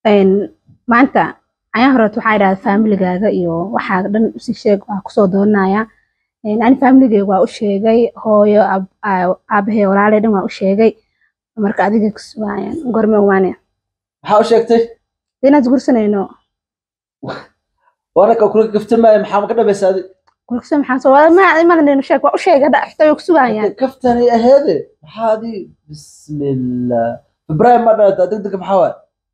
maanta ayaan hore waxaa idhaahdaa familygaaga iyo waxaa dhan si sheeg waa kusoo doonaya ani familygayga waa u sheegay hooyo aabahay walaalay dhan waa u sheegay marka adiga kuswaayaan gorme waane maxaa u sheegtay inaad gursanayno وانا كل كفت ما محام كده بس هذه gursan maxaa soo wada ma leenu sheeg waa u sheegay dhaxtay kuswaayaan كفتني هذه هذه بسم الله ابراهيم ما دقدق محاول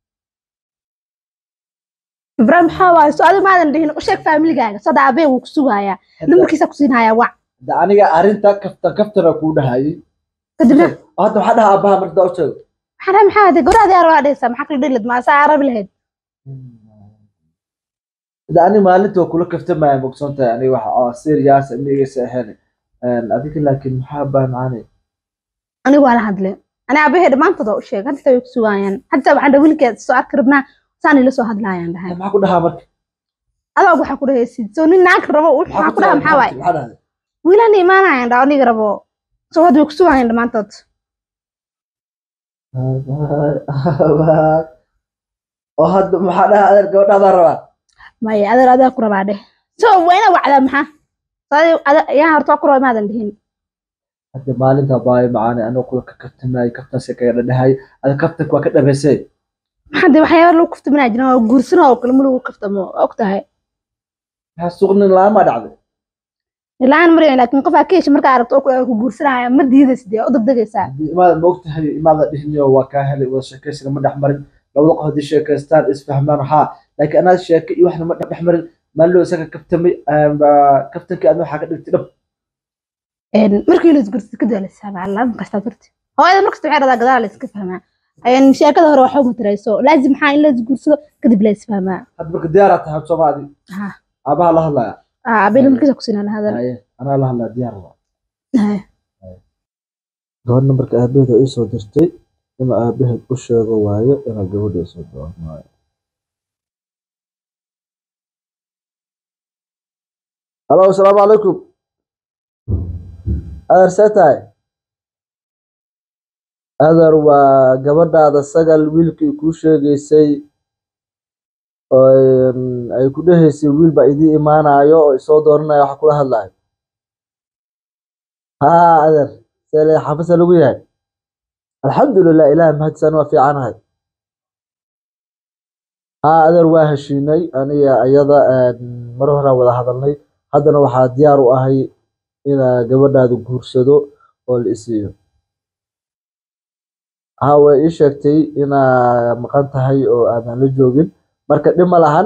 ibrahim maxaa waaye su'aal ma aadan dhihin u sheeg familygaaga sadaabay wuu kusugaaya numbarkiisa ku siinaya wac ده أنا أرنت كفتنا كودها هاي kadibna هذا حدها أبها مرت أوتشو maxaa maxaa de goraadi arwaadaysa maxaa kala dhilid ma saa arab lahayd ده أنا ما لنت وكل كفت ما مقصنت يعني واحد سيرياس أمي سهل أذيك لكن محابة معاني anigu waa la hadlay ani aabahay dhamaantooda u sheegay hadda way ku sugayaan hadda waxaan dhawilkeed soo arki rabnaa saan ila soo hadlaayaan dhahay ما كلها مرت adaa waxa ku dhahaysid soo nin naag rabo waxa ku dhahay maxaa waay wiilan iimaanayaan dhaw aniga rabo soo hadda way ku sugayaan dhamaantood وهذا محلها هذا الجو هذا روا maya adaa ku rabaa dheh soo wayna wacdaa maxaa yaa horta ku rabaa maadan dhihin هذا مالك باي معاني أنا أقول كفت ما كفت سكير هاي هذا كفتك وكذا بس maxaa de waxyaabo lagu kaftaminaa jiran oo guursano oo kale ma lagu kaftamo og tahay هالسوقنا لا ما دعوة ilaan mariyo laakiin qof akeesh marka aragto oo ku guursanaya ma diidaysid oo degdegaysaa ما وقتها ماذا دهني وكاهل وشكيس لما نحمر لو لقوا هذه الشيء ستار اسفهمان ها لكن أنا الشيء وإحنا ما نحمر ما له سكة كفتمي كفتن كأنه حاجة تلب markii la isgursid kadib la isfahmaa la kasta turti hooyada markasta waxay radaa gadaal la iska fahmaa sheekada hore waxa ma tirayso laazim maxaa in la isgursado kadib la isfahmaa هذا برك ديارة هاد سومادي ha أبها الله الله abeen markiisa ku siinaa hadal أنا الله الله ديارة ha قهر نمبرك أبيه إيش ودرتي إما أبيه وش جوايا إما جهود إيش ودرتي ألو السلام عليكم أرسلتاي أدر وجبرنا هذا السجل ويلك كوشة جيسي أي كده هسي ويل بعدي إيمان عيو يصادرنا يحكوا هالله ها أدر سأل حافظ لوياه الحمد لله إله مهد سنة في عنها ها أدر واهشيني أنا أيضا مرة ولا هذا هذا نوع ديار وأهي إن جبرنا هذا كورسدو والإسيو ها وإيشكتي إن مقنتها هي أو أنا لجوجل marka dhima lahan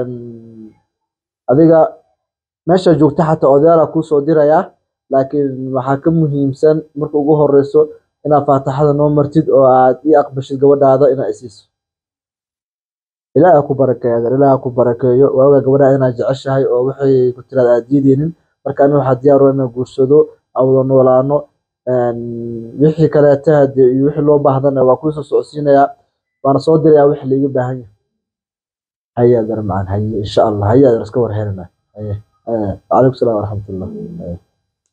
adiga meesha joogta xataa odayaal ku soo diraya laakiin waxa ka muhiimsan marka ugu horeyso inaad faataxada noo martid oo aad ii aqbashid gabadhaada inaad isiiso ilaahay ku barakeeyo waaga gabadhaada inaad jeceshahay oo waxay ku tiraad aad diideenin marka aniga waxa diyaar u ah inaan guursado awdo noolaano wixii kale taade iyo wixii loo baahdana waa ku soo socodsiinaya waana soo diraya wixii la iga baahan yahay هيا در معنا هيا إن شاء الله هيا در اسكور هنا هيا عليكم السلام ورحمة الله